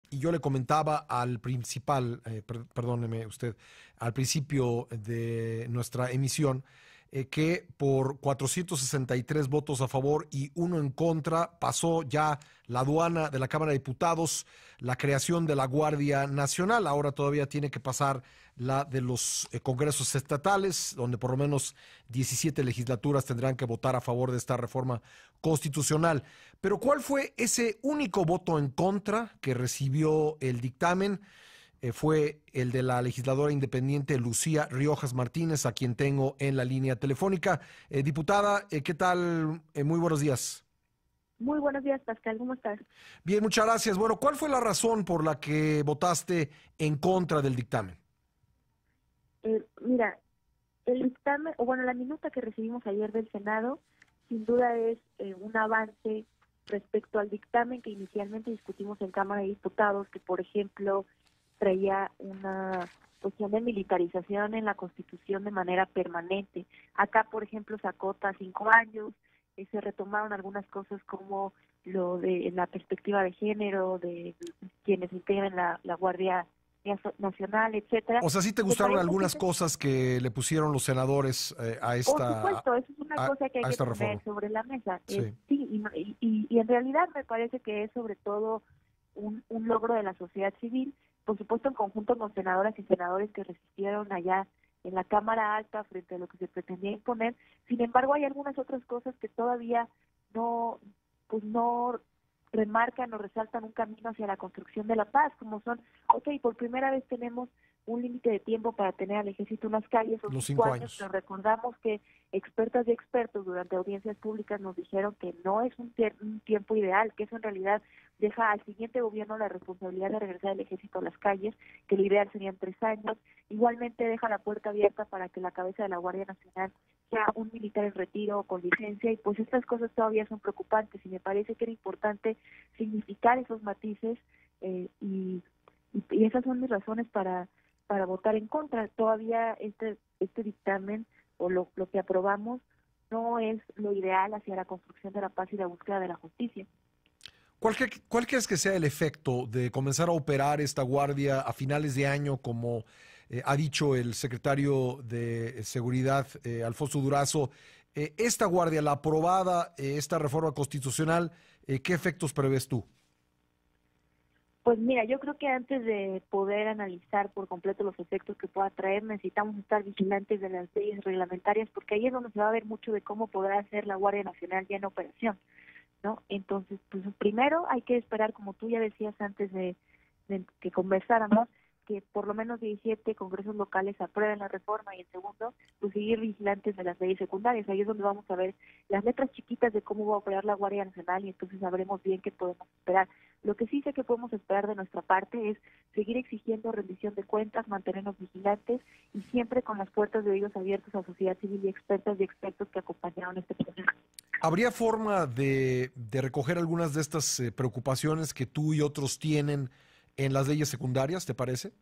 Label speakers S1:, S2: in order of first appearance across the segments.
S1: y yo le comentaba al principal, perdóneme usted, al principio de nuestra emisión, que por 463 votos a favor y uno en contra pasó ya la aduana de la Cámara de Diputados, la creación de la Guardia Nacional. Ahora todavía tiene que pasar la de los congresos estatales, donde por lo menos 17 legislaturas tendrán que votar a favor de esta reforma constitucional. Pero ¿cuál fue ese único voto en contra que recibió el dictamen? Fue el de la legisladora independiente Lucía Riojas Martínez, a quien tengo en la línea telefónica. Diputada, ¿qué tal? Muy buenos días.
S2: Muy buenos días, Pascal, ¿cómo estás?
S1: Bien, muchas gracias. Bueno, ¿cuál fue la razón por la que votaste en contra del dictamen?
S2: Mira, el dictamen, o bueno, la minuta que recibimos ayer del Senado, sin duda es un avance respecto al dictamen que inicialmente discutimos en Cámara de Diputados, que por ejemplo traía una cuestión de militarización en la Constitución de manera permanente. Acá, por ejemplo, se acota a 5 años, se retomaron algunas cosas como lo de la perspectiva de género, de quienes integran la Guardia Nacional, etcétera.
S1: O sea, ¿sí te
S2: Me
S1: gustaron
S2: parece que
S1: algunas cosas que le pusieron los senadores
S2: por supuesto, eso es una cosa que hay
S1: a
S2: que
S1: esta
S2: poner
S1: reforma?
S2: sobre la mesa.
S1: Sí.
S2: Sí, y en realidad me parece que es sobre todo un logro de la sociedad civil, por supuesto en conjunto con senadoras y senadores que resistieron allá en la Cámara Alta frente a lo que se pretendía imponer. Sin embargo, hay algunas otras cosas que todavía no, pues no remarcan o resaltan un camino hacia la construcción de la paz, como son, por primera vez tenemos un límite de tiempo para tener al ejército en las calles, son
S1: Los
S2: 5
S1: cinco
S2: años,
S1: años.
S2: pero recordamos que expertas y expertos durante audiencias públicas nos dijeron que no es un tiempo ideal, que eso en realidad deja al siguiente gobierno la responsabilidad de regresar el ejército a las calles, que lo ideal serían 3 años. Igualmente deja la puerta abierta para que la cabeza de la Guardia Nacional sea un militar en retiro o con licencia, y pues estas cosas todavía son preocupantes, y me parece que era importante significar esos matices, y esas son mis razones para votar en contra. Todavía este dictamen o lo que aprobamos no es lo ideal hacia la construcción de la paz y la búsqueda de la justicia.
S1: ¿Cuál crees que sea el efecto de comenzar a operar esta guardia a finales de año, como ha dicho el secretario de Seguridad, Alfonso Durazo? Esta guardia, la aprobada, esta reforma constitucional, ¿qué efectos prevés tú?
S2: Pues mira, yo creo que antes de poder analizar por completo los efectos que pueda traer, necesitamos estar vigilantes de las leyes reglamentarias, porque ahí es donde se va a ver mucho de cómo podrá ser la Guardia Nacional ya en operación, ¿no? Entonces, pues primero hay que esperar, como tú ya decías antes de que conversáramos, que por lo menos 17 congresos locales aprueben la reforma, y en segundo, pues seguir vigilantes de las leyes secundarias. Ahí es donde vamos a ver las letras chiquitas de cómo va a operar la Guardia Nacional, y entonces sabremos bien qué podemos esperar. Lo que sí sé que podemos esperar de nuestra parte es seguir exigiendo rendición de cuentas, mantenernos vigilantes y siempre con las puertas de oídos abiertos a sociedad civil y expertas y expertos que acompañaron este proceso.
S1: ¿Habría forma de recoger algunas de estas preocupaciones que tú y otros tienen en las leyes secundarias, te parece?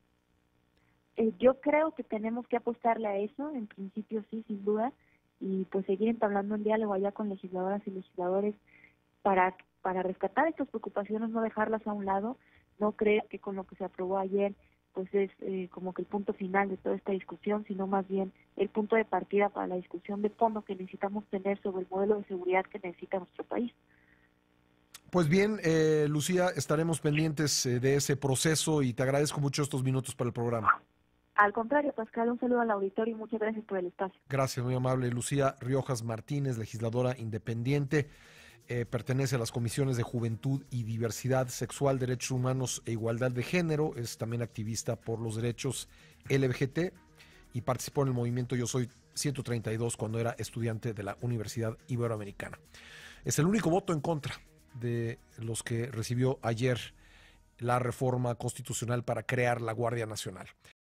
S2: Yo creo que tenemos que apostarle a eso, en principio sí, sin duda, y pues seguir entablando un diálogo allá con legisladoras y legisladores para rescatar estas preocupaciones, no dejarlas a un lado. No creo que con lo que se aprobó ayer pues es como que el punto final de toda esta discusión, sino más bien el punto de partida para la discusión de fondo que necesitamos tener sobre el modelo de seguridad que necesita nuestro país.
S1: Pues bien, Lucía, estaremos pendientes de ese proceso y te agradezco mucho estos minutos para el programa.
S2: Al contrario, Pascal, un saludo al auditorio y muchas gracias por el espacio.
S1: Gracias, muy amable. Lucía Riojas Martínez, legisladora independiente, pertenece a las comisiones de Juventud y Diversidad Sexual, Derechos Humanos e Igualdad de Género. Es también activista por los derechos LGBT y participó en el movimiento Yo Soy 132 cuando era estudiante de la Universidad Iberoamericana. Es el único voto en contra de los que recibió ayer la reforma constitucional para crear la Guardia Nacional.